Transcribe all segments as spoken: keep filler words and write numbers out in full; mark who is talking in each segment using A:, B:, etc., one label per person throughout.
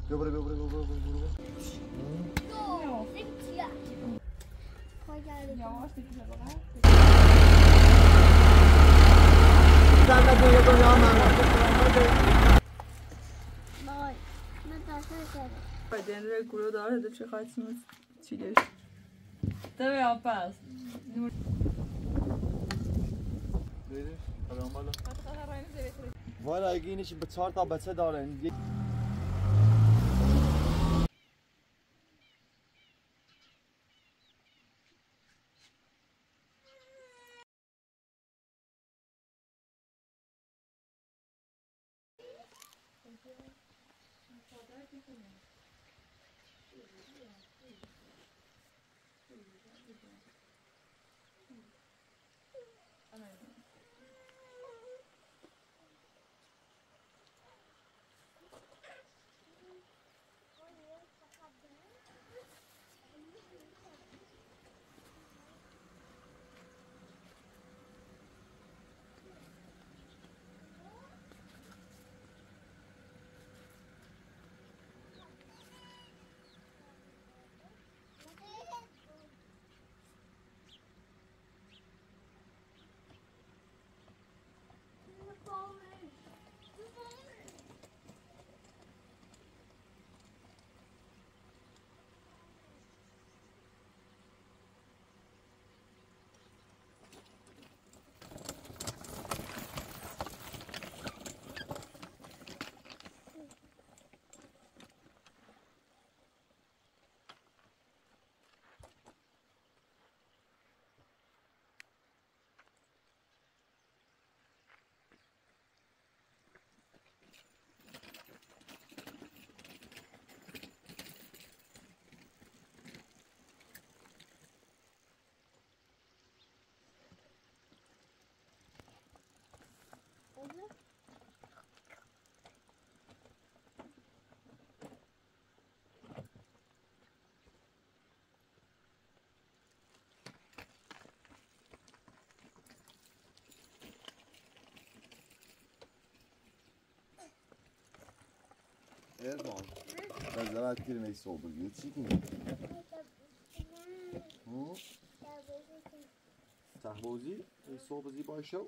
A: بیا برو بیا برو بیا برو برو زنده دیگه دنیا من
B: وای من تاسه شد
C: بعدين رجلو داره هذا شيء خاص من تشيلش تبي عباس
A: دیدش الان بالا والا اگه اینش به چهار تا بچه دارن Erdoğan. Ben zaten girmeyi oldu. Yetişik mi? Hı? Tahbozi? Sohbezi başlav?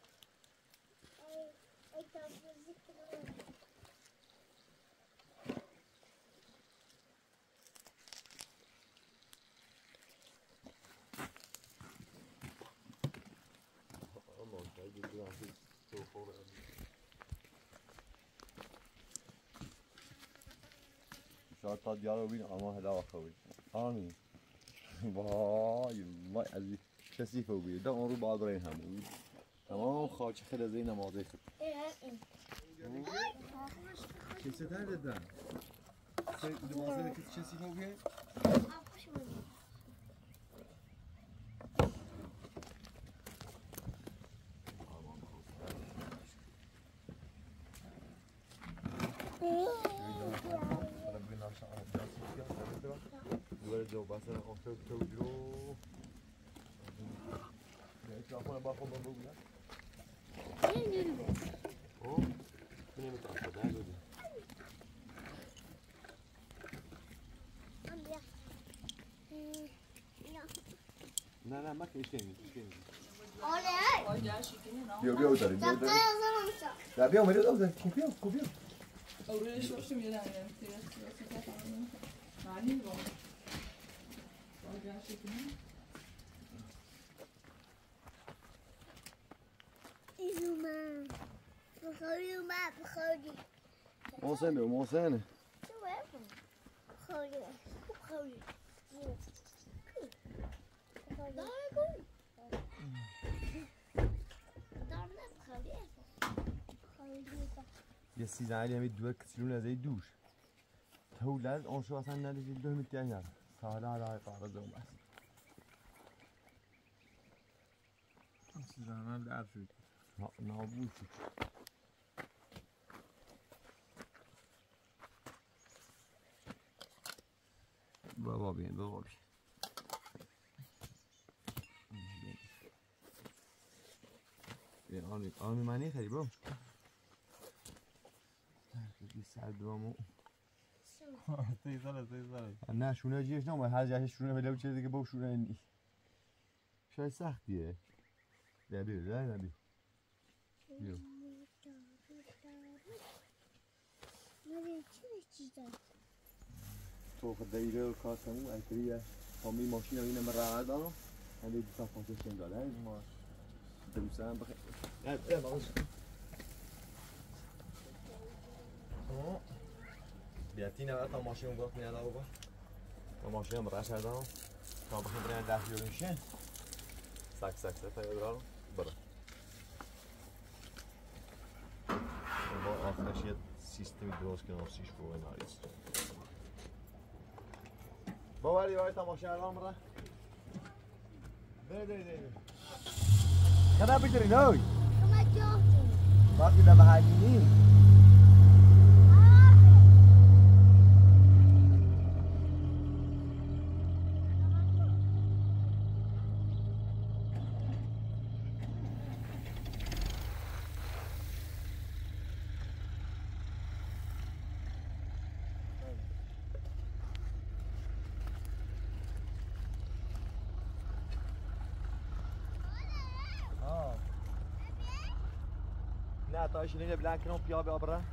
A: Allah kaydı bir an çok olur. شاید تا دیار رو بین اما هلا وخوی آمین وای ما از کسی فوقی ده اون رو بعد رای هم بود تمام خاک خیلی زین نمازی خود کسی در دادن نمازی کسی فوقی جو بس انا قلت تو جو ليش اخونا باخذ بقول
B: وين يلبس
A: اوه من متعصب هذا لا لا ما كاين شيء شيء بيو بيو داري بيو داري لا بيو مريض او ده كوبيو كوبيو
C: اول شو شو يلا يعني
B: إيزوما بخوري وما بخوري
A: موسانة موسانة
B: شو وين بخوري بخوري داركم دارنا بخوري
A: یه سیزنی همی دو کسیلون از دوش تولد آن شو اصلا نداشتی دو همی تیه نرد ساله های قرار دوم است سیزنی در شد نابود شد بابا بین بابا بین بین آنی آنی منی خیلی برو سر دوامو
D: سی ساله سی ساله
A: نه شونه جیش نه هر جایی شونه بده چیزی دیگه با شونه نی شاید سختیه بیا بیا بیا بیا بیا
B: مالی چی چیزا
A: تو خود دیگه و کار کنیم اینطوریه همی ماشین رو اینم راه دارم من دیگه تا پاسش داره ماش دوستم بخیر نه نه باش بیاتی نه تا ماشین گفت میاد آقا تا ماشین برای شدم تا بخیر برای ده یورو میشه ساک ساک ساک تا یادرام برا با آخرش یه سیستمی درست کنم سیش رو ناریز باوری وای تا ماشین الان برا ده ده ده خدا بیشتری نوی
B: کما جاتی
A: وقتی در محلی نه تا شیرینه بلند کنم پیا بیا برا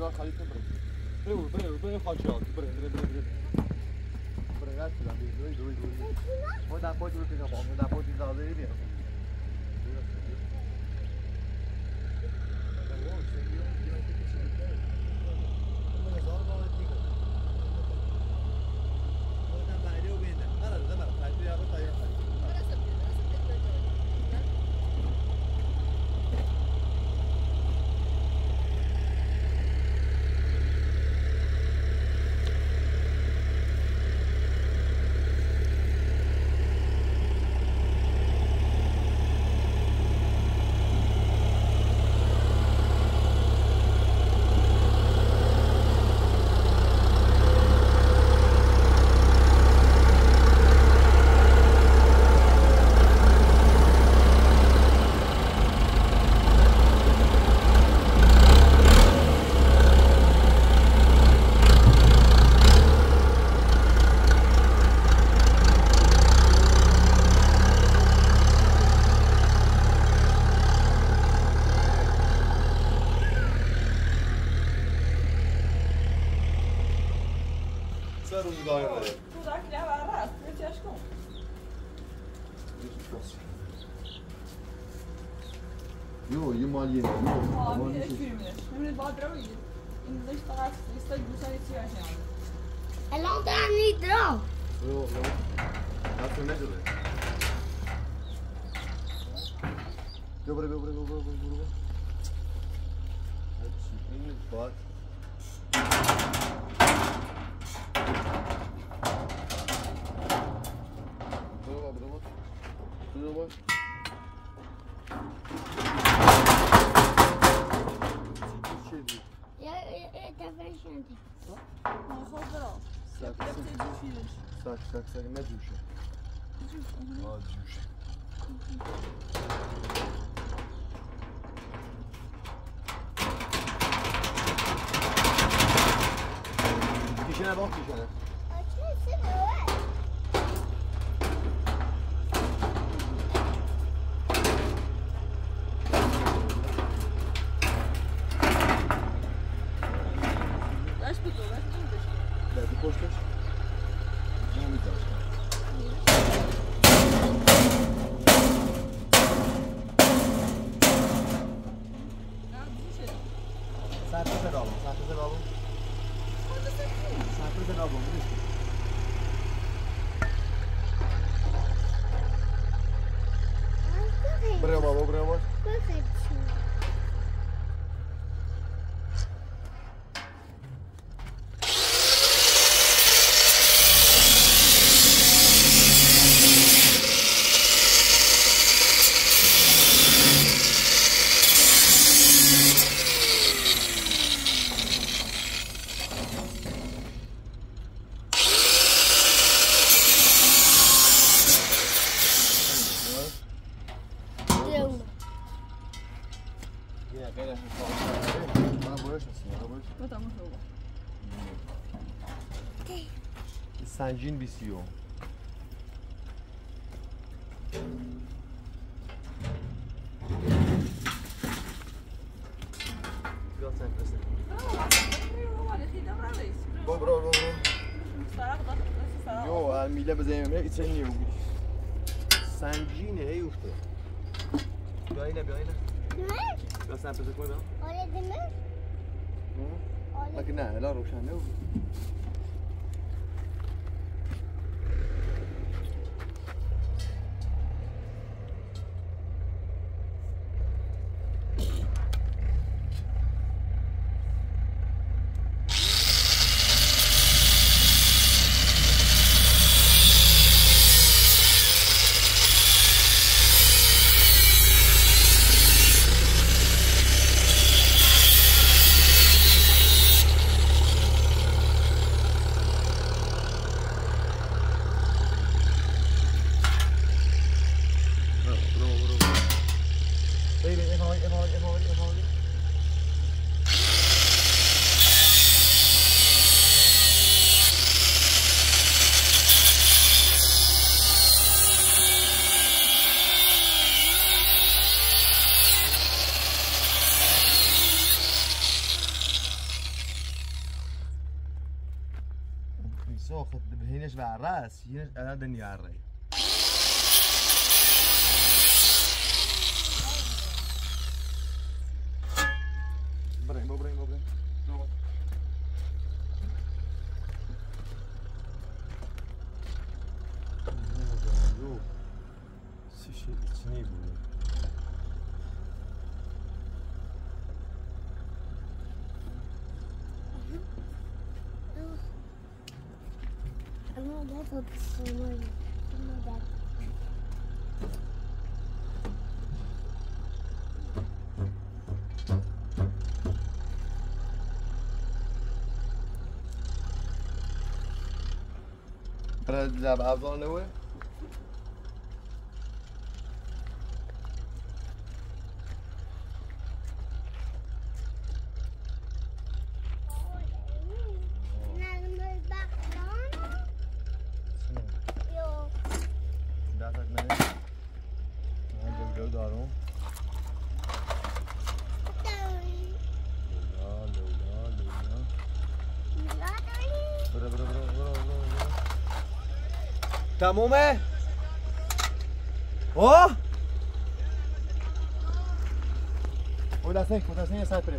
A: لا خليك تبرد برو برو برو خاشات برو برو برو برو برو غاز لا دوي دوي دوي هو ده پوچ رو پیدا بام ده پوچ زاده ای میاد
C: Tudo aqui leva arrasto, eu te acho que
A: يو يمالي يو
C: اه من الفيلم من البادروي إن ليش طلعت يستجدوا سنة سياحة يعني
B: الان دارم نیدرم
A: يو يو هاتو نجده يو برو برو برو برو برو برو هاتشي این باد برو برو برو برو
B: یا دفعه شنده
C: ما خود برا
A: ساك
C: يا بتجي فيش
A: ساك ساك ساك ما جوشه اه جوشه کیشنه با کیشنه
B: آچه سبوه
C: ايش بدو ايش بدو
A: لا دي پشتش نمیذاشتم سرپه زرابم سرپه زرابم سرپه زرابم نیست برای بابا برای بابا سنجین بیسیو برو برو برو يو میله بزنیم هیچ نیو سنجینه هی افته بیا اینه بیا اینه بیا سن پزه کنی بیا
B: آره دمه
A: لكن نه لا روشنه سوخت بهينش مع الراس هينش انا دنيا على الري برين برين برين
B: I'm gonna get up some more. I'm gonna get.
A: برد لعب افضل نوه دستك منه هنجيب جو دارم لولا لولا لولا برا برا برا برا برا تمومه؟ اوه ولا سيك ولا سيك سايبرس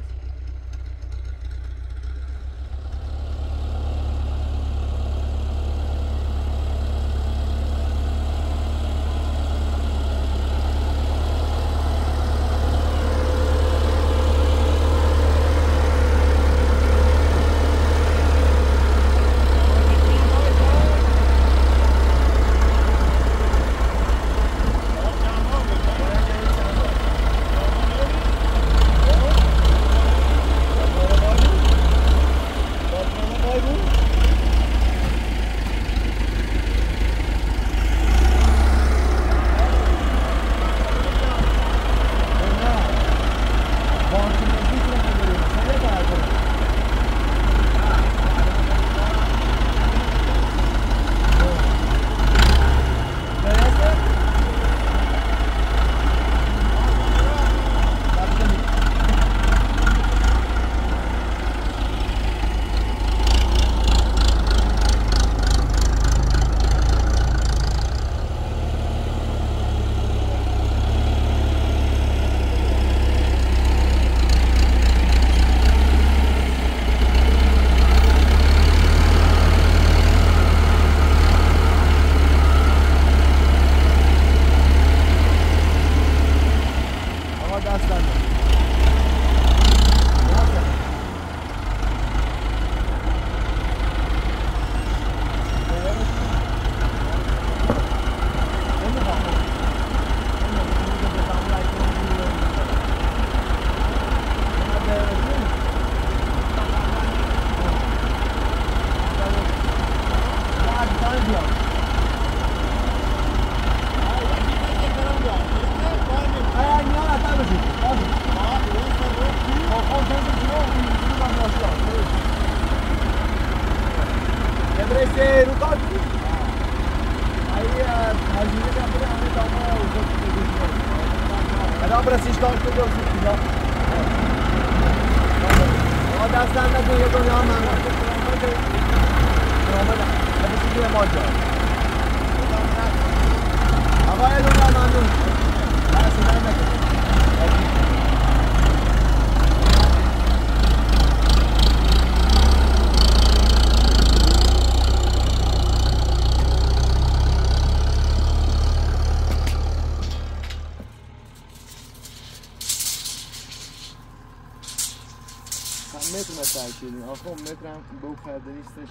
A: متر مساعد شدیم آخه متر هم بو کرده نیستش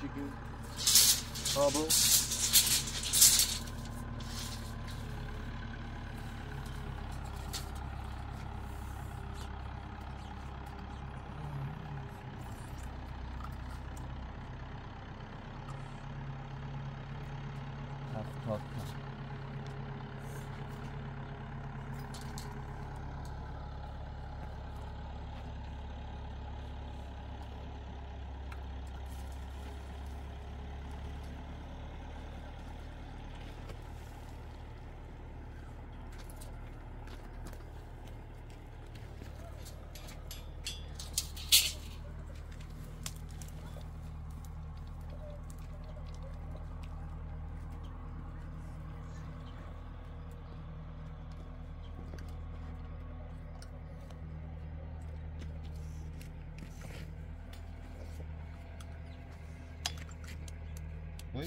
A: که آبو هفتاد وي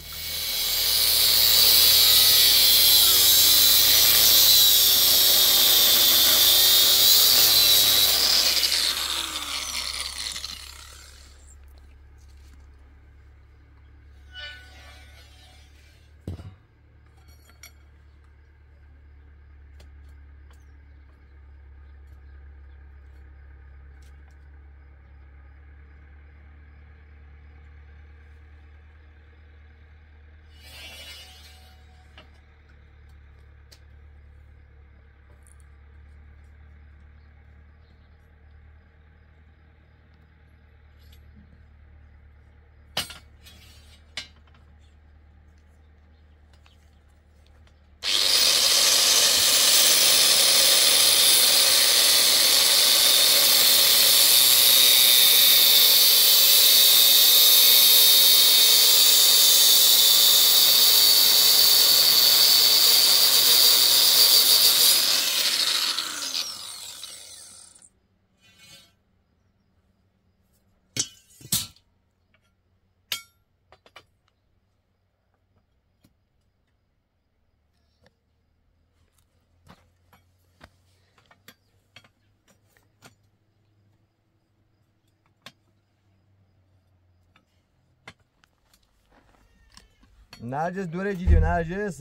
A: نرجس دوره جیدیو نرجس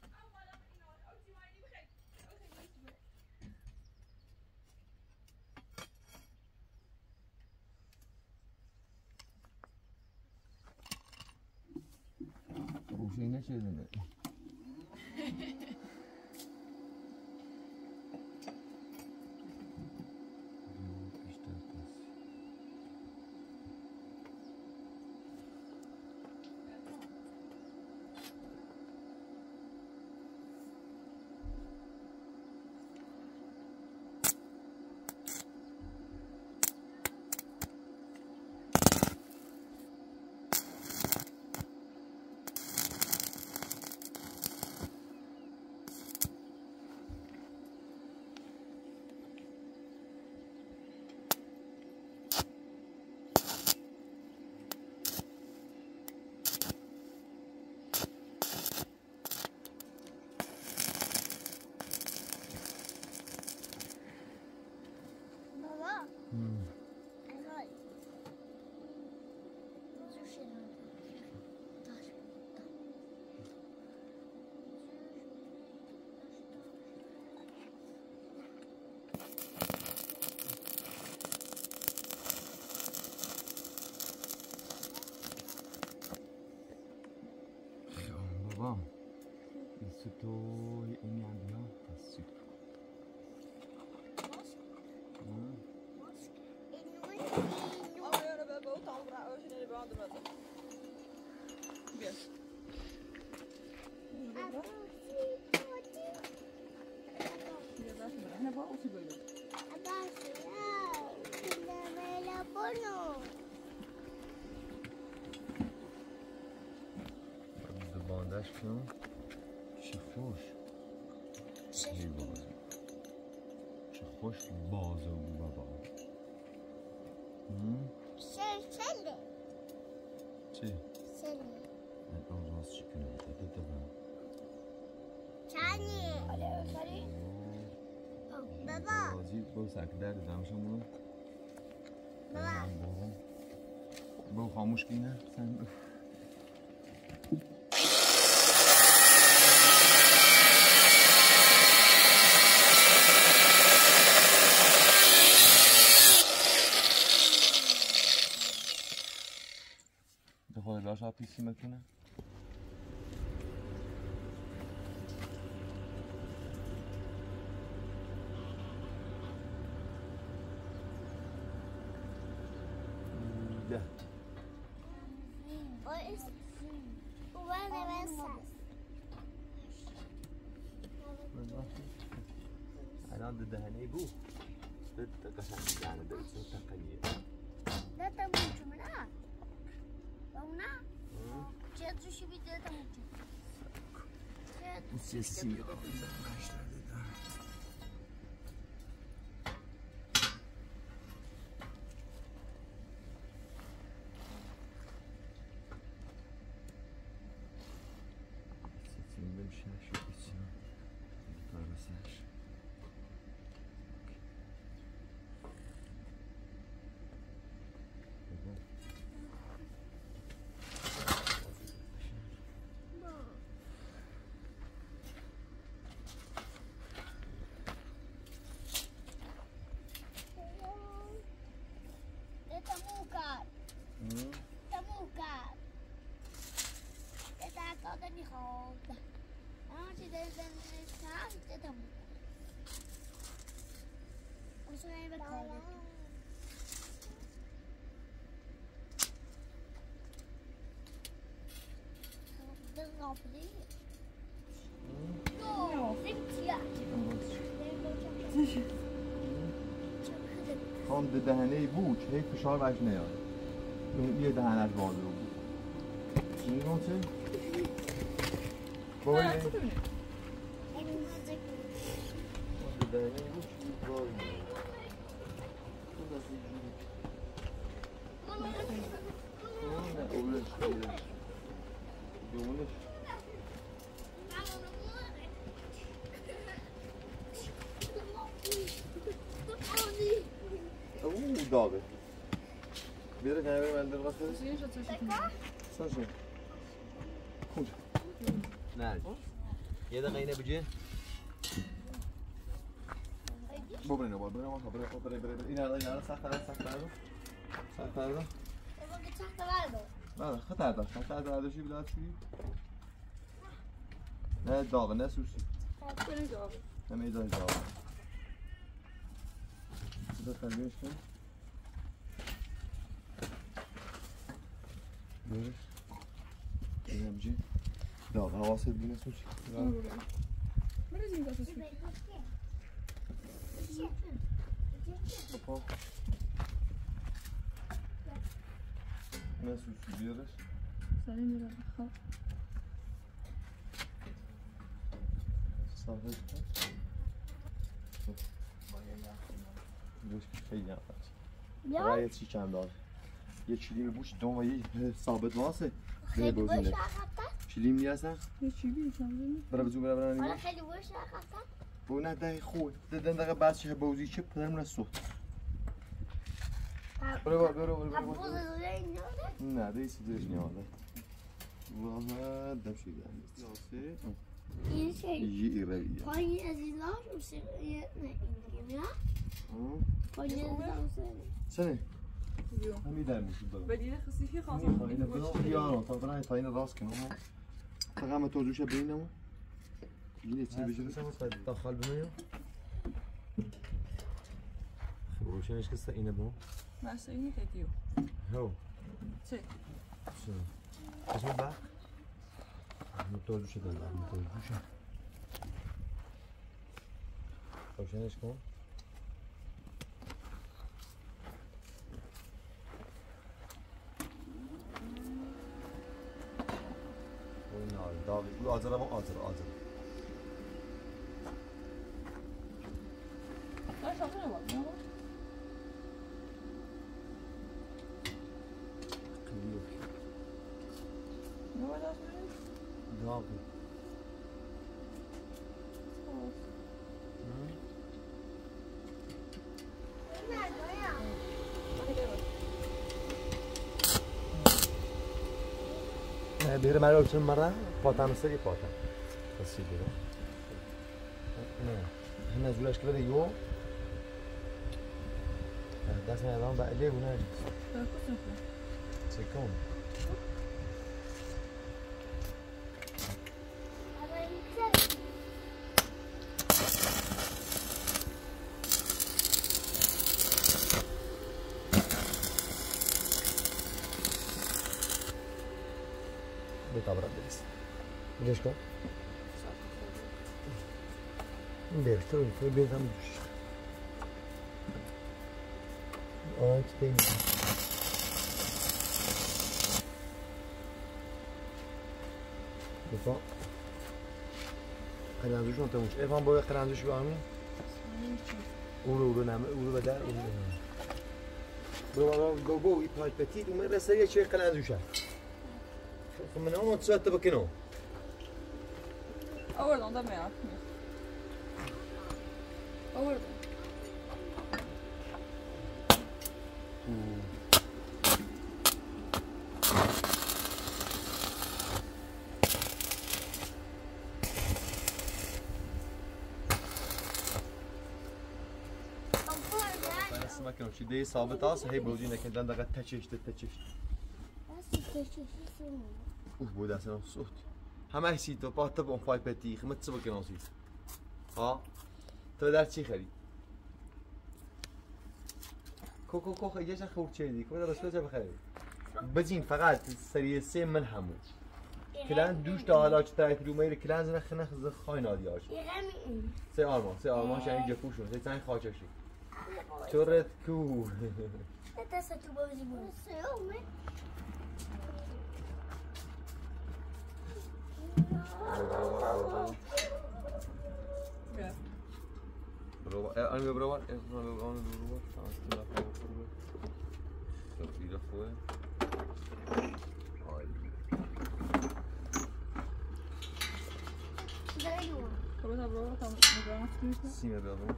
A: گوشه اینه چه دونه بابا این سوتوی این عندنا تسوق باندش کن چه خوش چه باز چه خوش باز و بابا
B: شله
A: چی؟
B: شله
A: من اون راست چی کنم داده دارم
B: چانی آره بری بابا
A: بازی برو سرک در دمشون برو
B: بابا
A: برو خاموش کنه سن برو دخواه لاش پیسی مکنه ده الان ده دهنه بو ده قشنگ دهنه ده اسمه تقنیه
B: ده تموچو منه بونا چه توشی بیده تموچو
A: چه سیاه میشه شو بچین درستش خام ده دهنه بود هی فشار بهش نیاد اون یه دهنش بالا بود نگاه چه؟ بابا
C: نه
A: یه
C: تو ببینیم
A: ده دهنه بود چی بالا اون دستی جوری نه اولش اولش دومونش اوه داغه بیاره کنه بریم اندر قصد
C: بسیارش رو تشکر کنیم
A: سنشون کجا؟ نه یه دقیقه اینه بجه ببرین رو ببرین رو ببرین رو ببرین رو این الان این الان سخت دارد سخت دارد سخت دارد بله خطر داشت خطر داشتی بیداد شدی نه داغه نه سوسی
C: بریم داغه
A: همه ایدای داغه بذار خرگیش کن برش اینم جی داغه حواست بینه سوسی
C: بریم این داغه سوسی
A: بپا نه سوسی بیارش
C: سریع میرم خب
A: صافه کن دوش خیلی هم فرش رای چی چند دار یه چیلی بوش دوم و یه ثابت واسه
B: خیلی باشه عقب‌تر
A: چیلی میرسن
C: یه چی بیشم
A: برای بزو برای برای
B: حالا
A: نمیش
B: خیلی باشه عقب‌تر
A: بو نه ده خود ده دقیقه بعد چه بوزی چه پدرم رسو برو برو برو برو
B: هم
A: برو
B: بوز زوزه این
A: نه دیگه چیزش نیامده والله دم شي يعني سياسي
B: این شی
A: يجي إيرانية
B: پایین از این راه میشه نه اینجوری نه پایین از این
A: سنة
C: بيو
A: همي دم مش بالله
C: بديل خصيصي خاصة
A: طاينة بلا يا طبعا طاينة راس كنا تقام توزوش بينهم يجي تصير بيجي
E: دخل بميو روشن ايش قصة إينا بو
C: مع سيني تديو
E: هو
C: شي
E: شو اسمه بقى متوجوش ده بقى متوجوش روشن ايش كون
A: والنار داغي يقول آزر أبو آزر آزر
C: لا شغلة بقى هو ده
A: داغي
E: بير ما لو مرة باتام سري باتام بس يجي هنا زولاش كده يو ده اسمه نظام بقى ليه وناجي سيكون بطبرة بس ليش كون بيرتون في بيتهم اه تبين بفا قرنزوش انت مش افهم باید قرنزوش بیامین اولو اولو نمه اولو بده اولو نمه برو برو گو گو ای پای پتیت اومه رسه یه چه قرنزوشه خب من اما تصوت بکنو
C: آوردم دم میاد آوردم
A: اسمك شي دي ثابت اصلا هي بودينا كنت عندك تشيشت تشيشت اوف بودا سنه صوت همه سيتو بات تبون فاي بتي خمت سبك ناصي ها تو در چی خری کوکو کوکو یه چه خوب چه دی کودا بس بچه بخری بزین فقط سری سه من همو کلان دوش تا حالا چه تای کیلومتر کلان زنه خنخ ز خای نادیاش سه آلمان سه آلمان شاید جفوشون سه تای خاچشی چورت کو
B: Adesso tu vuoi sicuro.
A: برو انا برو انا برو انا برو انا برو خوبه
C: برو تا برو تا میگم
A: سیمه بیارم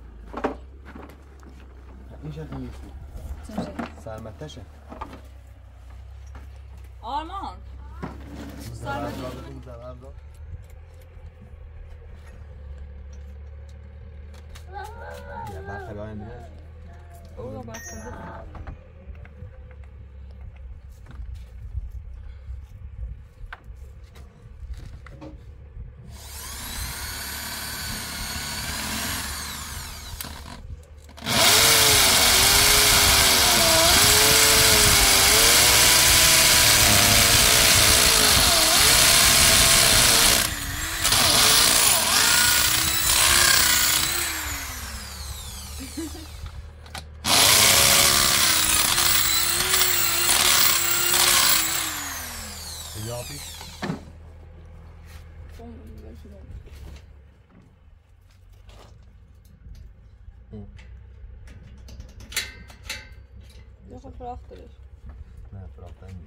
A: این شکلی نیست سرمتشه
C: آرمان سرمت
A: یا برخه باید دیگه
C: او برخه خب فراخ دارش
A: نه فراخ دارم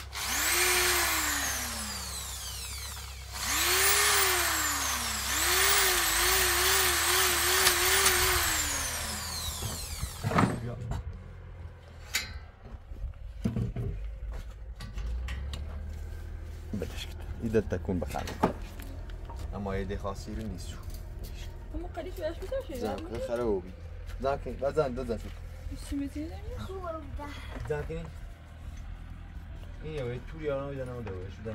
A: بدش كده إذا تكون بخانة أما يدي خاصير نيسو
C: هم قريش وإيش بتوشي
A: زاكن خروبي زاكن بزن بزن شو
C: شو بتيجي
A: زاكن این یه وقت توری آنها میدن اما دوره شدن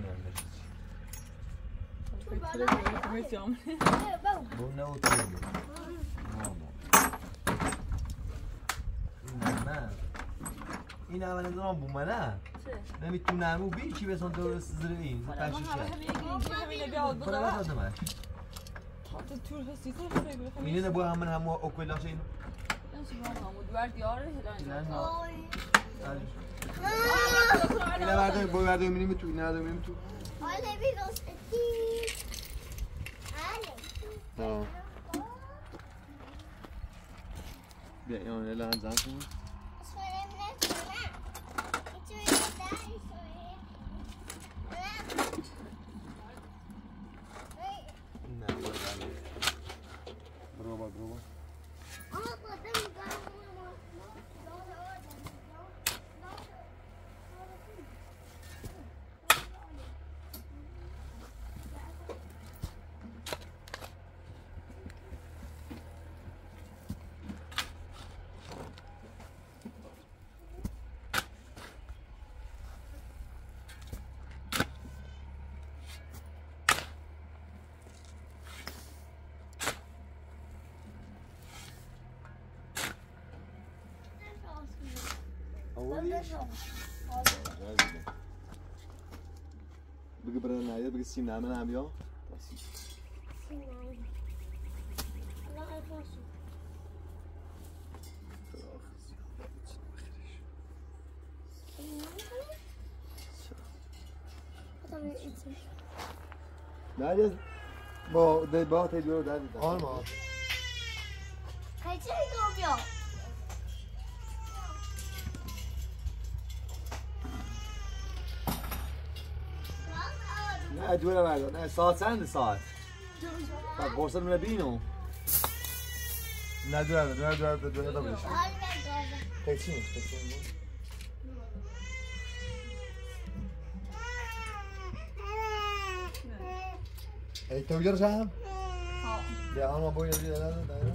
A: هم نشید بو نه و توری نه این اول ازران بو منه نمیتونم او بی چی بسان درست زیر این برای وقت دادم اینه نبو همون همو اوکلاش این اینه برداریم باید برداریم میریم تو اینه برداریم میریم تو بیا این الان زن کنیم برو برو بگه برای نایده بگه سیم نامه نام یا سیم نامه نه افراسو نایده با ده با تی دو دادی آلمان
B: کجا دو بیا
A: نه دوره مردم نه ساعت چند ساعت بعد قرص من بینو
E: نه دو نه دو نه دو دو نه دو بشه
B: آره گازه.
E: پیچین پیچین ای تو بیار شام
C: ها
E: بیا آن ما باید بیاد نه نه
C: اصلا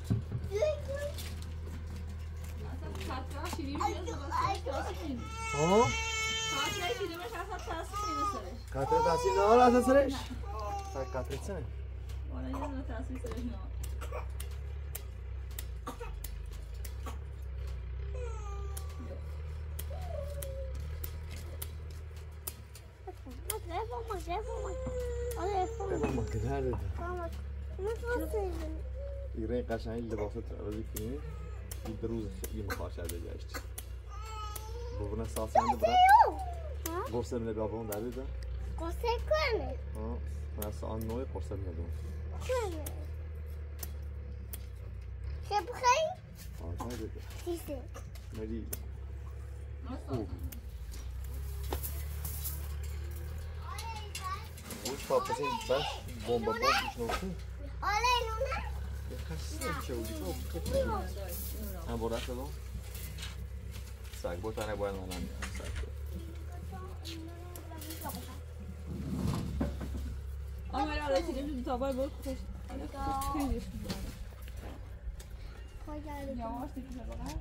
C: خطرها شیرین میاد
E: ها
C: خطرها شیرینش اصلا تاثیر نمیذاره
E: کاتر تاثیر نه از سرش کاتر چه
C: والا یه دونه تاثیر سرش نه
B: Mama, mama, آره
E: ما که هر ده
B: ماما نفسه
A: ایران قشنگ لباسات عوضی کنی این دروز خیلی مخاطر داشت بابنا ساسی عنده برات قرص من بابون داده ده
B: قصه کنه
A: ها من اصلا آن نوع قرص من دادم
B: کنه چه بخوایی؟
A: آه نه ده
B: چیزه
A: مری خوب وش پاپ کسی بس بمب بمب پیش نوشته
B: آره اینونه
A: خسته چه بودی تو هم برده شدم سگ بود تنه باید من هم سگ بود
C: آمه را رای چیزیم تو تابای بود خوش خیلیش یواش دیگه بقید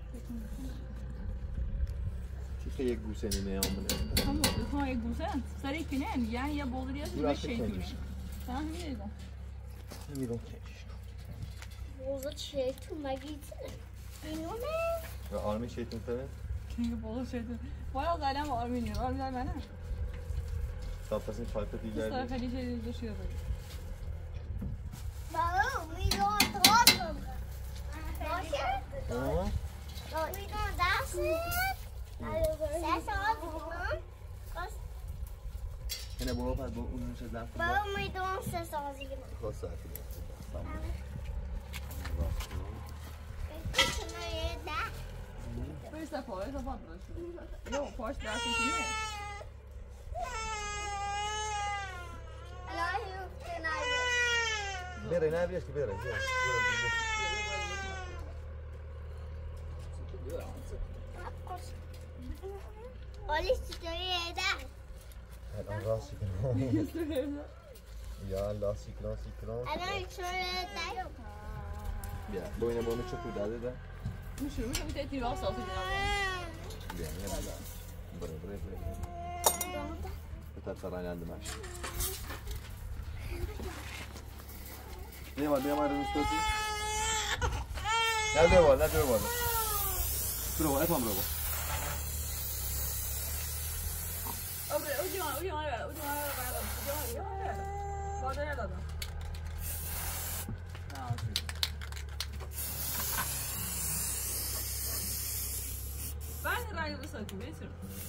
A: چی یک گوسه نیمه آمونه
C: همون ها یک گوسه سری کنه یعنی یه بولدری هست به شیطونه تا همین دیدم
A: نمیدونم کنیش
B: بوزا چه تو مگید اینونه
A: و آرمی شیطون تره
C: که بولد شیطون والا قلم آرمینی آرمی در منه
A: صاف پس این پایپ دیگر
C: دوست داره خیلی شیطون دو شیطون
B: بابا میدون تاز باشه میدون دست سه ساعت بس
A: اینه برو پس با اون نشه زفت
B: بابا میدون سه ساعت دیگه
A: خواست ساعتی
C: Questa poi, questa fa io poi da sentire.
E: بره نه بیاش که بره
B: Olha esse doido.
E: الان راست کنم یا الله سیکلان سیکلان
B: الان چوره
A: بیا با اینه با میشه تو داده ده
C: میشه میشه میشه تی راست آسیب
A: بیا نه بلا بره بره بره بتا ترانی عند ماش بیا بیا ما رو دوستی نه بیا نه بیا برو افهم برو
C: اوکی اوکی اوکی اوکی اوکی Ben raylı saçı besim.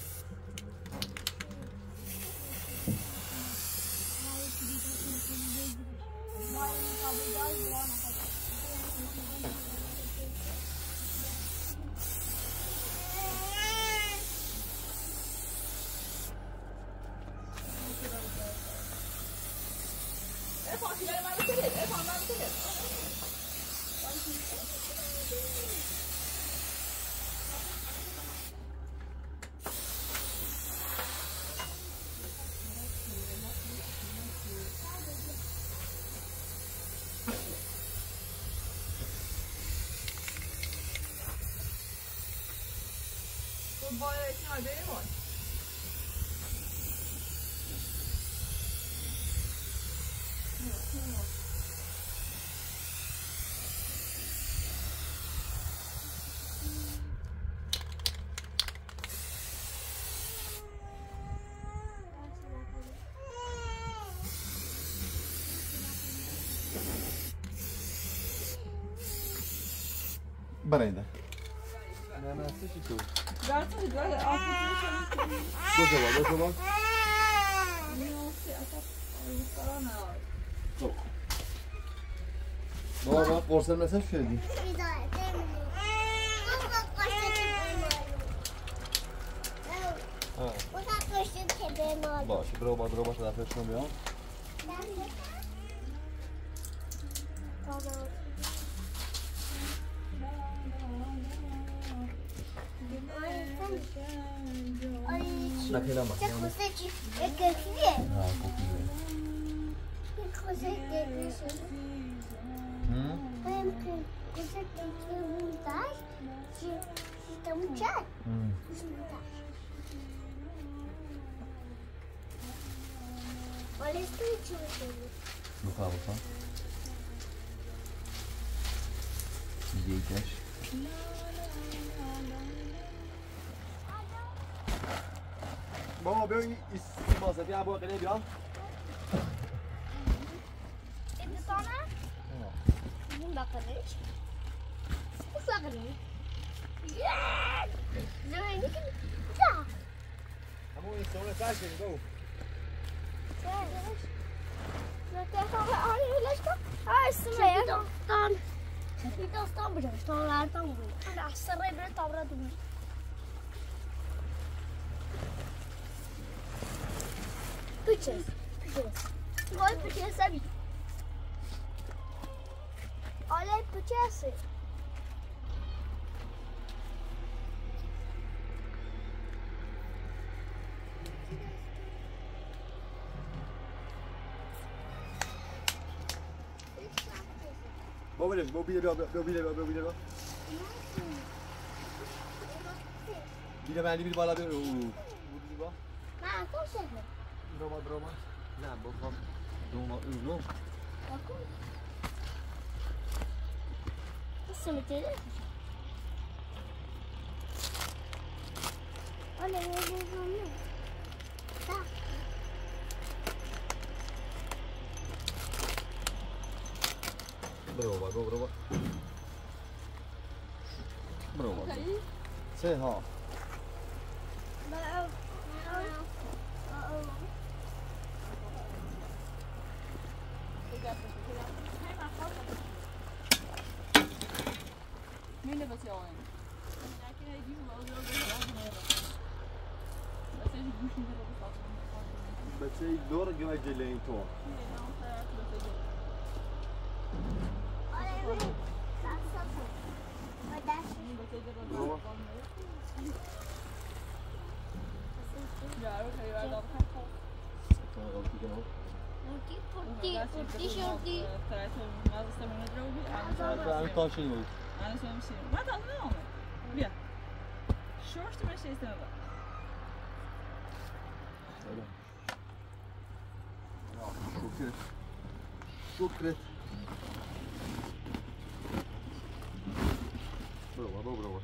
C: Hep akileri ben bitirir. Hep ben bitirir. Bayağı için haberi var.
A: برینده
E: نه نه سشی تو
C: Gerçi de böyle altını çalıp
A: دو جواب دو جواب
C: ne olsa atak falan var.
A: بابا قرص مثلا شدی باشه برو با برو با طرفش کن بیا
B: تازه
E: نخیلا ما
B: چه خوزه چی؟ یک کفیه
E: ها کوکیه
B: یک خوزه کفیه
E: هم
B: بایم که خوزه کفیه بوداش چی تمو چه؟
E: هم
B: ولی استی چی بودی؟
E: بخواه بخواه دیگهش بابا بیا این سیماسه بیا با قله بیا
B: این دستانه؟ این بقیش؟ این بقیش؟ زمانی که ده
E: همون این سومه سر کنی بابا
B: Destane آره لشکر آسمه داستان چی داستان بوده داستان لردان بود انا سری بره تابرد بود پیچز پیچز وای پیچز سبی آله پیچز
E: بابا بیا بیا بیا بیا بیا بیا بیا بیا بیا بیا بالا بیا او بیا
B: نه کوشه
E: برو برو نه بخوام دوما اونو
B: اسمه تیره آله میگم تا
E: برو بابا برو بابا برو بابا
C: اوکی؟
E: سه ها
C: Nu lever jag in. Jag kan ju ju vara så där. Jag ser ju bussen där på platsen.
E: بچه ای دور گوه جلوی این تو بابا
C: Ja, då kan ju vara av kaffe.
E: kan jag alltid kunna
B: Porti, porti shorti.
C: ما استمرنا دروبي
E: ha en kastje nu
C: انا شو امشي ما تعطينا بيا شورت ماشي سوا
E: شكرا شكرا برو برو برو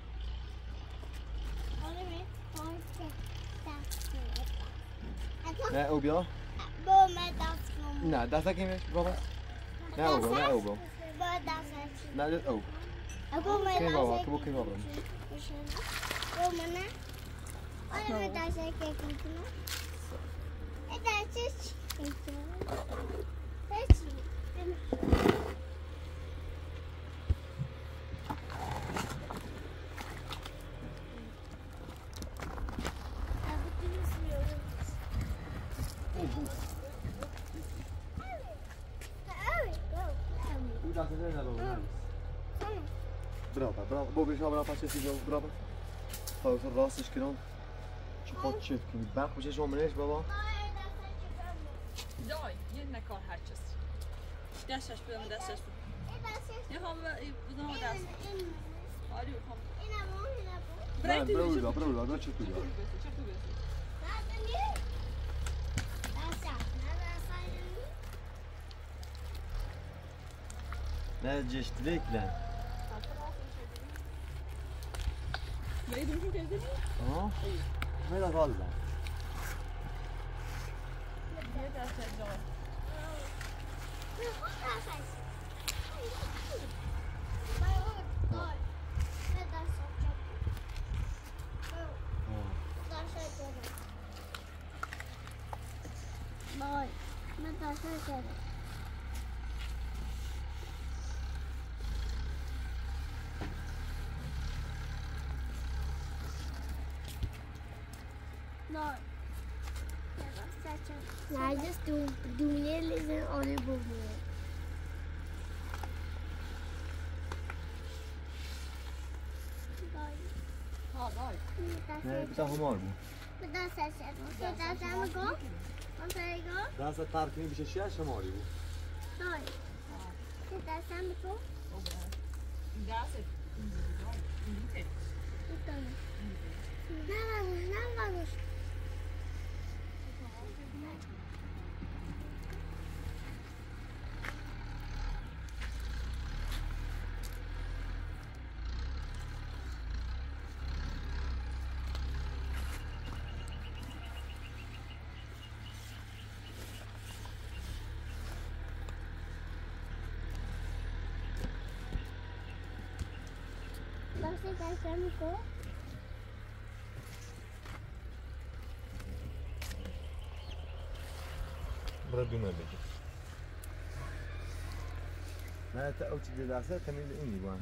E: نه او بیا نه دست کمیش بابا نه او نه او بابا نه دست او کی بابا تو کی بابا او دست نه بابا نه برافو برافو بابا بیا برافو پس چیزی برافو خلاص راستش کنم چه خود چه کنی برق بشه شما منش بابا
C: Daj, gynna kvar här just. Dashas på med dashas. Jag har väl några dash. Ja, du kom.
E: نه برو برو برو برو چه کنی نه جشت لیکلن
C: Nej, du får inte det.
E: ها هذا غلط
C: Det är så bra.
B: Boy, vänta, så ser det. Nej. Nej, just du, du är lite olivolja.
A: نه بتا همار بود
B: بدست شد بدست هم گو من پیگو
A: دست ترکمی بیشه شیش هماری بود
B: دای بدست هم گو نه نه نه
A: برای دومه بگی نه تا او چیزی دسته تمیل اینی بان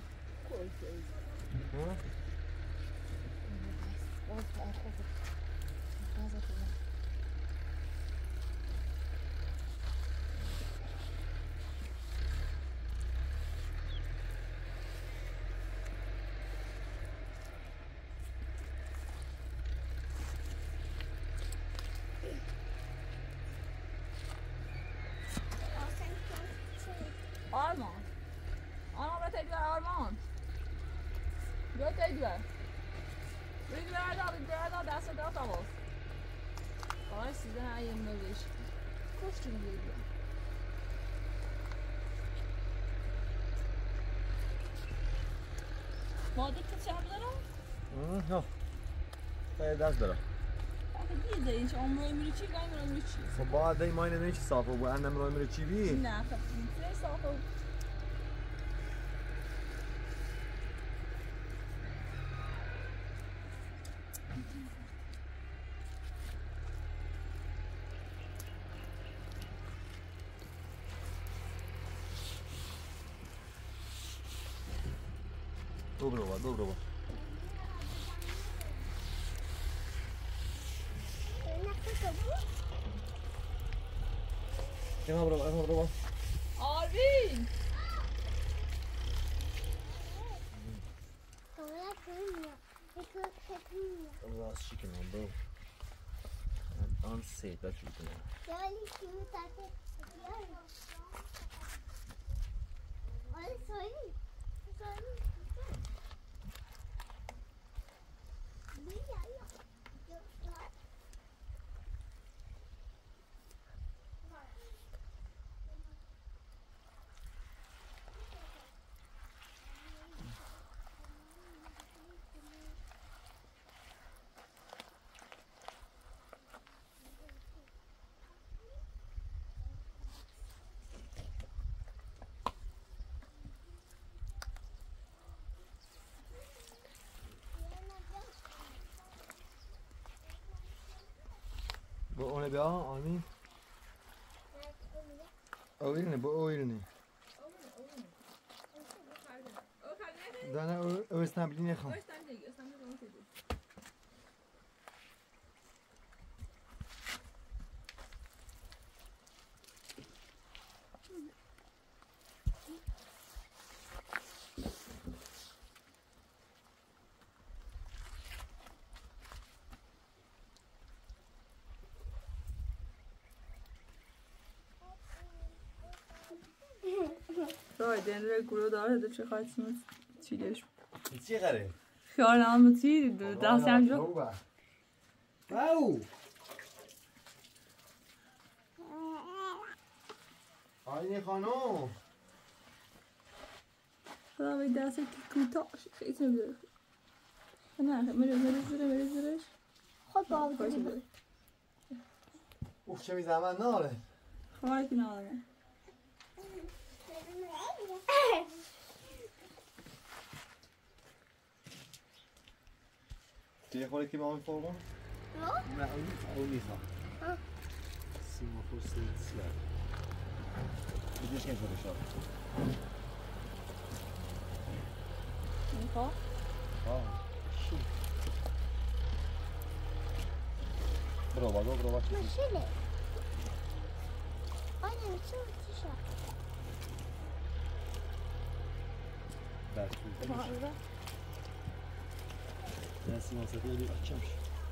C: آرمان آرمان برای تیدوار آرمان بیا تیدوار بگی بردا بگی بردا دست دست آواز آقای سیزن ایم نویش کشتون بگی مادر تو چه هم دارم؟
A: نه باید دست دارم
C: آخه دیده اینچه امروی میری چی؟ گاهی مرا میری چی؟
A: خب باید دایی ماینه نمیشه صافه بود اندم رای میره چی بی؟
C: نه خب میتونه صافه بود
A: Dobro va, dobro va. Ema brova, ema brova.
C: آروین
A: راست شکن هم برو آن سه تا چی کنم با اونه بیا آمین اویل نه با اویل نه دانه او استنبلی نخوام
C: Rồi, den der gode dør, det tror jeg faktisk noget tydeligt.
A: چی خره؟
C: خیال نام چی دست هم جو.
A: او آینه خانم
C: خدا به دست که کوتاه خیلی نمیداره. نه، میره میره زیره میره زیرش.
B: خود با
C: باشه بره.
A: اوف چه میزمن ناره
C: خواهی که ناره.
A: چه خوری که با اون فرمان؟
B: نه؟
A: نه اون اون نیستم سیما خوش سیار بیدیش که شده شد
C: میخواه؟
A: آه شو برو با برو با
B: ماشینه آنه چه چی شد؟
A: بس ناس ما صدق لي أتشمش.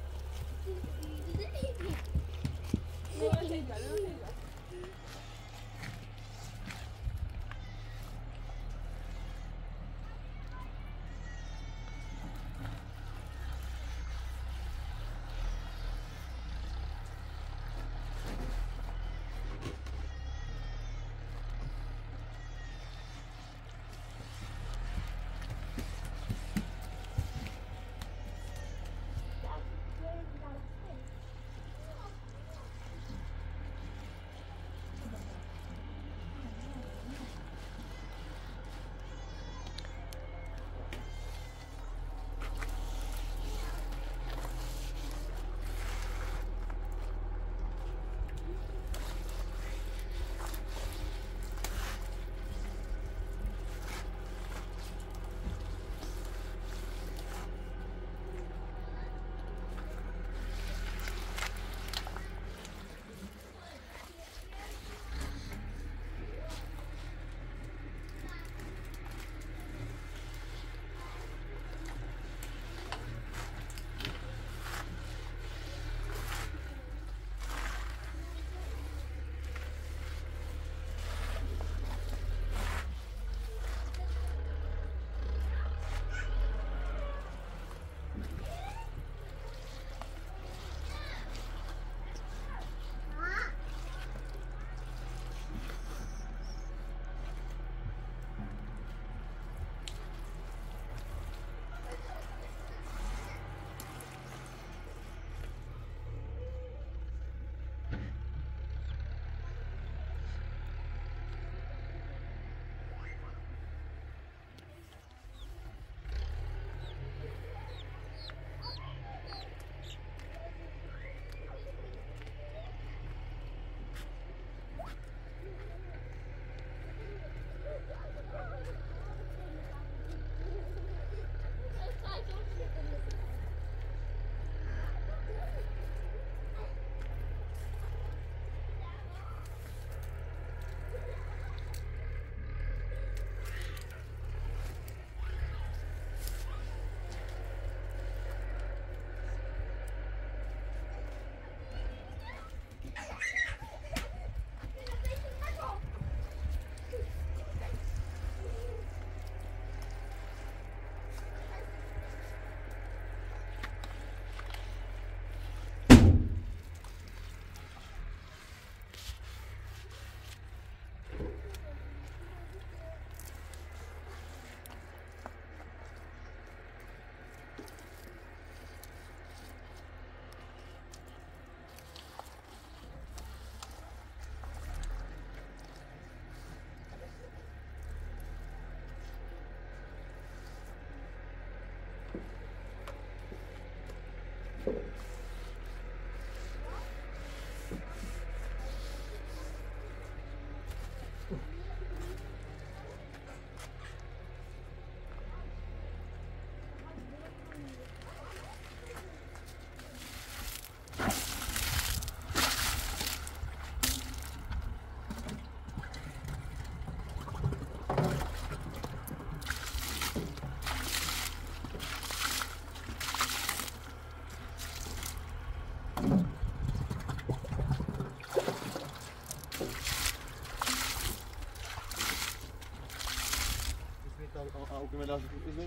E: او كما لازم اذن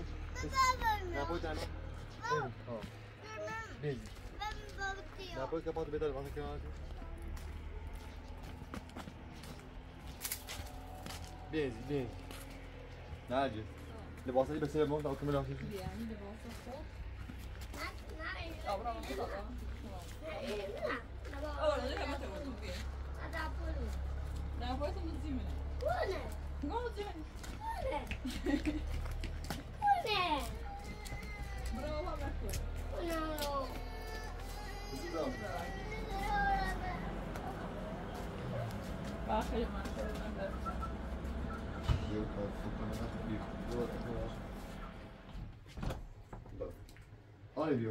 E: لا بوي تاني اه بيجي لا بوي كبار بدل بعد كمان بيجي بيجي ناجي لباسي بس مو او كما لازم
C: يعني لباسه فوق أبرا ما تطلع أولا ليه ما تقول فيه
B: هذا بولو
C: لا بوي تمزيمه
B: ولا
C: قوم زين
B: ولا ولا
C: برافو عليك
B: ولا
C: باخر ما تقول
E: Olha, viu?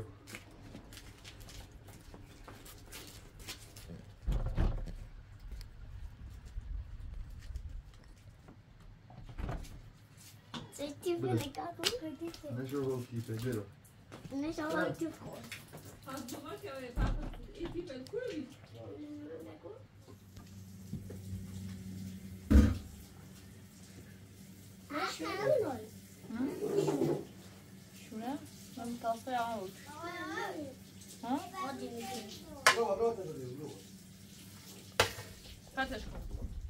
B: Você tive legal com o que disse.
E: Deixa eu ver aqui, perderam.
B: نش الله تفخر
C: از شما که آره پاپا ایتی بالکلی شونه؟ من متاسفه عاود ها؟ فتش کن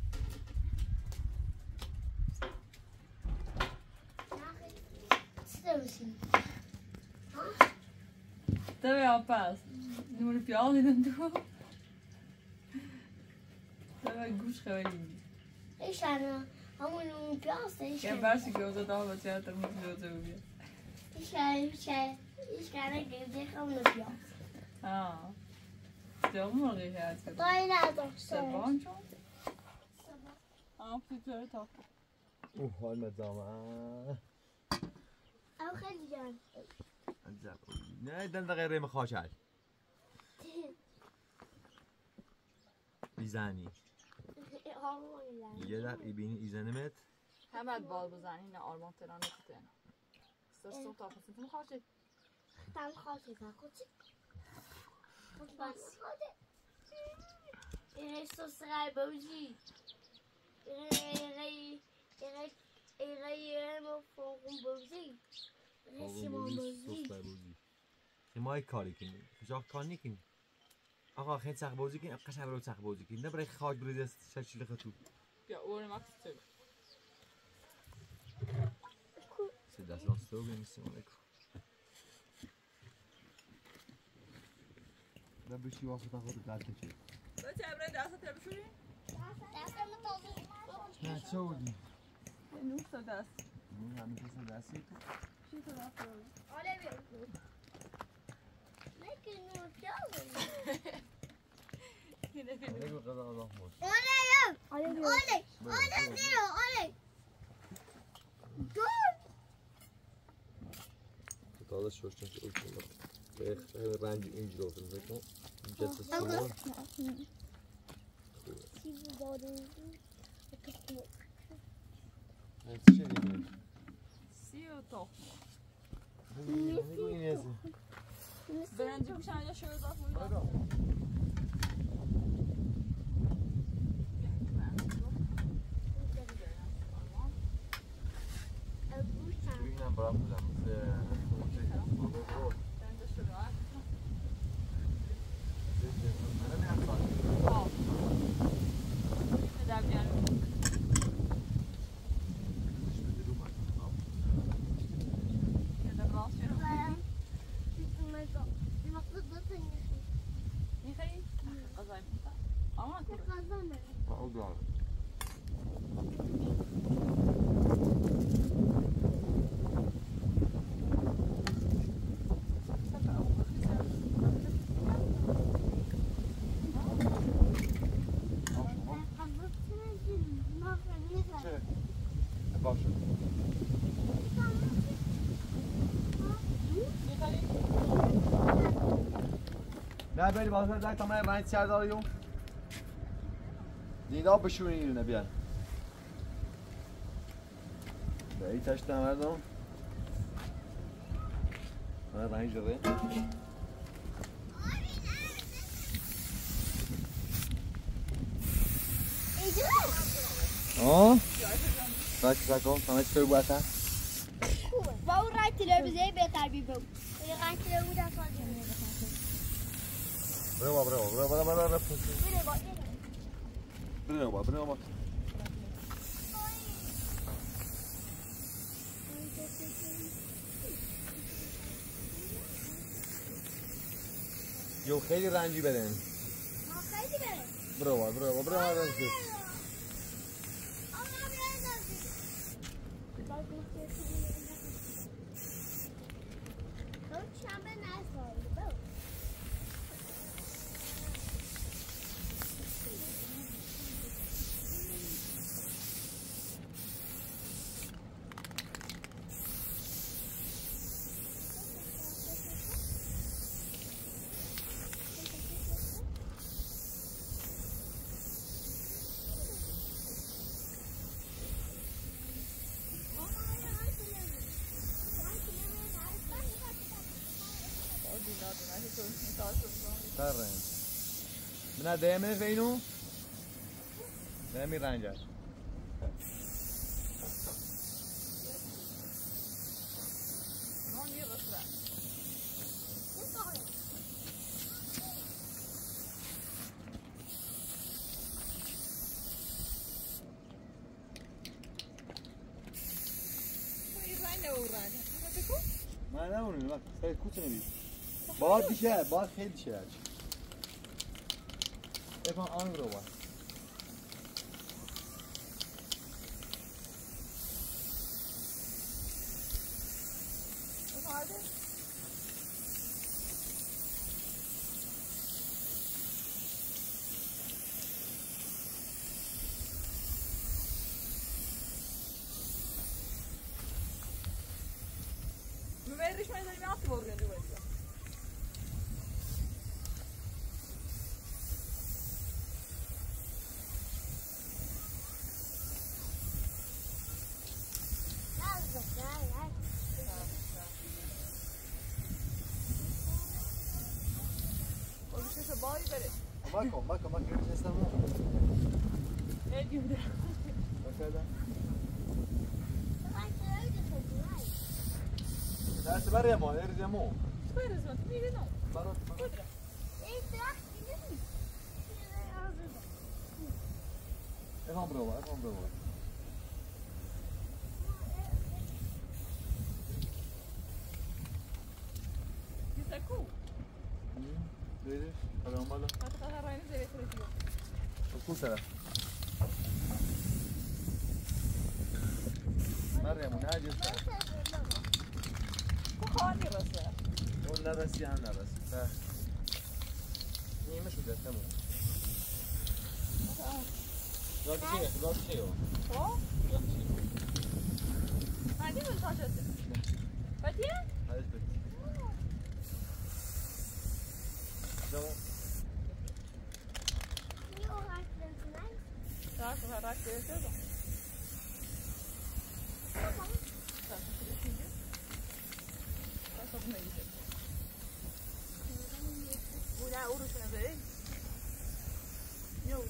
C: تبع يا عباس نقول في عاضي انتو تبع جوش خوالي
B: ايش انا همون بياس ايش
C: كان بارسي جوزة طبعا تياتر مش جوزة وبيا
B: ايش ايش ايش انا جايب همون بياس
C: اه تيوم مرغي هاد
B: طيب لا ده
C: سبعون شو اه بتتوري تاكل
A: اوه هاي المدامة
B: او خلي جان
A: نه دنده غیر مخاچل میزنی یه در ایبینی ایزنمت
C: همه بال بزنی نه آرمان ترانه کتنه سرسون تا پسیم تو مخاچه
B: تام خاطر خاطر بس این سوس رای بوجی این این این این مفهوم بوجی
A: مای کاری کنی کجا کاری کنی آقا خیلی سخت بازی کنی قشنگ برای سخت بازی کنی نه برای خاک برای شکل خطو
C: بیا اول ما کسی
A: سه دست لاستو بمیستیم علیکم نه بشی واسه تا خود قد کشی
C: بچه ابراهیم دست تا بشوری
B: دستم تازه
A: نه چه بودی
C: نه تا دست
A: نه همین کسی دستی تو
C: چی تا دست
B: آره بیا لیکن نو پیاز
A: علیکم قضا الله موش
B: آره آره آره آره زیرو آره دور
A: تازه شوشتن که اوکی به رنج اینجا رو بکن جست سوال
B: چیزی داره
A: چه دیگه
C: سی و تخم
A: نگو این هستی
C: برنجی بوشن یا شو اضافه بودن
A: اینم برام بودم نه بری بازار دای تا من رنج سر داریو دینا بشونی اینو بیا بایی تشت مردم من رنج داره آه ساک ساکم سامت کوی باتا
B: با اون رای تلویزیون بهتر بی بود رای تلویزیون دفعه
A: برو برو برو برو برو برو
B: بره با
A: برو برو برو برو یو خیلی رنجی بدن
B: خیلی بره
A: برو برو برو برو برو رنج من دائما فينو دائما رنجر ما نمونیم وقت سعی کوچه نبید باید بیشه باید خیلی بیشه افهم آن رو باید
C: Veriš me da im ja tvorim ljudi. Hoće se boli bere.
A: Mako, mako, mako, još ne samo.
C: Ne diyorum.
A: Bakar da. لا تبر يا مو ارز يا مو
C: Spera zvon, mi idemo.
A: برات
C: Kudra.
A: افهم بروا افهم بروا
C: Gisaku.
A: ليش هذا ماله
C: Hadi kadar aynı zevk üretiyor.
A: شو سرا مريم وناجي
C: Bu hali rası.
A: ولا بس يعني بس ف هي مش بدها تمام لا شيء لا شيء
C: O? Hadi mi taşıdı? Hadi ya?
A: هذا بس تمام
C: Daha sonra rak göreceğiz o. Buna gideceğiz. Bu ne uğraşına böyle? Yok.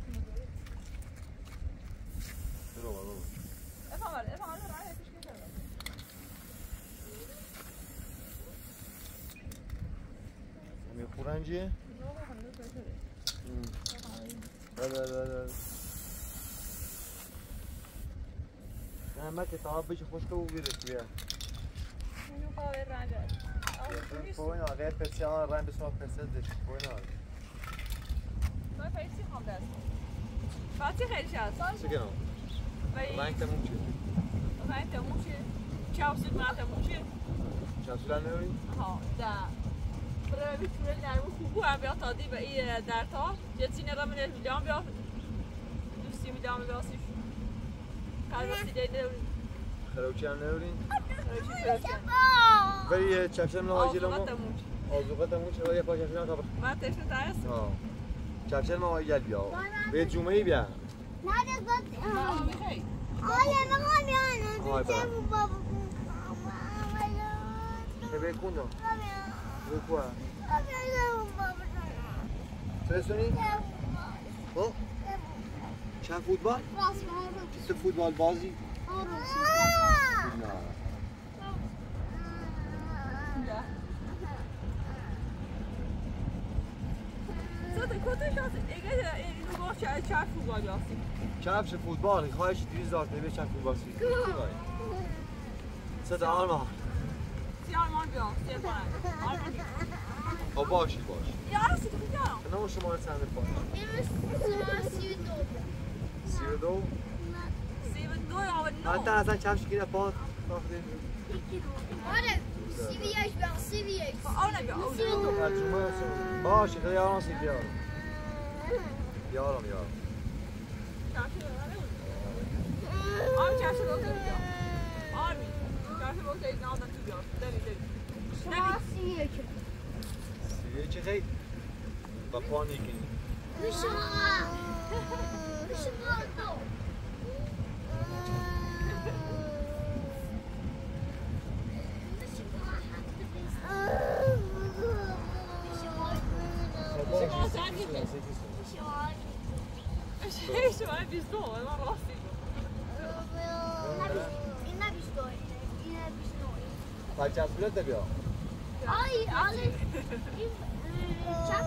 A: بروا بروا
C: Efendim var, efendim var. Hayır, hiç geçer var.
A: هم يخورنجي
C: Yok, hanım böyle.
A: لا لا لا لا أنا ما كنت عارف بيجي خوش كوب بيرك بيا.
C: Menü kahve rancı.
A: وين غير بيرسيان راين بس ما بيرسدش وين هذا؟
C: Ben feysi hamdas. Fatih خیلی شاد.
A: سكنه. راين تموشي.
C: راين تموشي. چاوسید ما تموشی.
A: چاوسید نمی‌ری؟
C: ها، دا. برای بیشتر نرمو خوبو هم بیا تادی به این در تا. یه چینه را من میلیون بیا. دوستی میلیون بیا سیف. کار وقتی دیده.
A: خروچی هم نمی‌ری؟
C: خروچی خروچی.
A: ولی چاوسید نهایی جلو ما.
C: آزوقه تموش.
A: آزوقه تموش ولی پاش چاوسید نکبر.
C: من تشنه تایست.
A: ها. چاوسید ما وایل بیا. به جمعه بیا.
B: نه دست
C: آه میخوای.
B: آله مقام یانه
A: آی
B: چه
A: برم.
B: بابا
A: به کنو. به کو؟
B: بابا
A: فرستونی؟ ها؟ چه فوتبال؟
B: راست ما
A: چه فوتبال بازی؟ نه.
C: Zaten kötü şansı. Eğer اینو باشه چه فوتبال یاسی.
A: چه فوتبال؟ خواهش دیویز دارت نبی چه فوتبال سی. صد آلمان.
C: سی آلمان بیام. سی آلمان. آلمان.
A: خب باشی باش.
C: یا سی تو بیام.
A: نه شما رو سند باش. سی و دو.
C: سی و دو یا
A: من
C: نو.
A: تا اصلا چه شکلی پاس.
B: آره سی وی یک بیام سی وی یک
C: آن نبیا. آن نبیا.
A: باشه تا یاران سی بیارم. یارم یارم.
C: آن چهارشنبه رو بیام. آرمی. چهارشنبه رو اینا آدم تو بیام. داری داری.
B: شما سی وی یک
A: سی و چه خیلی؟ با پانیکی.
B: شما شما دو
C: ايش ما بيشتغل انا راسي
B: اینا بیشتر اینا بیشتر
A: بچه‌س بلده بیا
B: آی آلی این چپ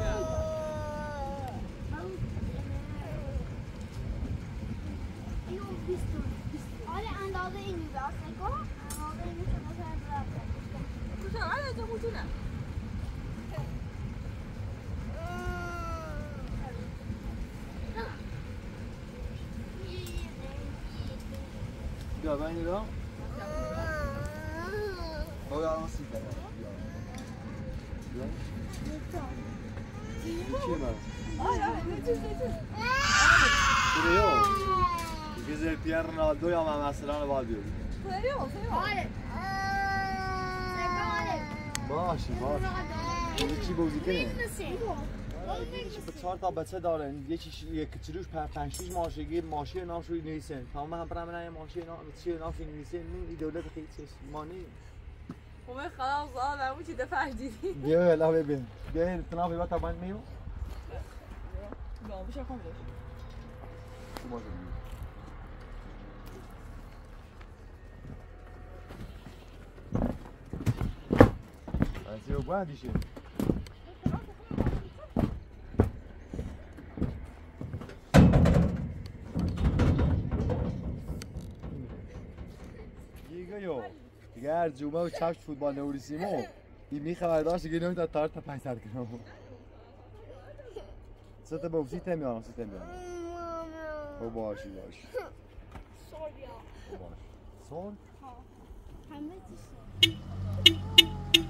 B: اینو بیشتر آلی اندازه این میباس نکن اندازه این میشه مثلا برد
C: کجا آره تو موجوده
A: بیا بین بیا او الان سیب دارم بیا چی من بیا دیگه زرپیر رونالدو یا من مثلا باید بیاری
B: آره
A: باشه باشه یه چی بازی کنه
B: می‌رسه
A: به چهار تا بچه دارن یکیش یک کچلوش پنج شش ماشگی ماشین نام شوی نیستن تمام هم برام نه ماشین نام چی نام شوی نیستن این دولت خیلی چیز مانی
C: خب خلاص آدم چی دفعه دیدی
A: بیا هلا ببین بیا این تنابی با تبان میو
C: با بشه کاملش
A: Assim eu guardo, Chico. دیگه یو دیگه هر جمعه و چشم فوتبال نوریسیمو این میخواه داشت دیگه نمیده تا تا پنجصد گرم سه تا بوسی تمیانم سه تمیانم او باشی باشی
B: سوریا
A: باش سون
B: همه چیز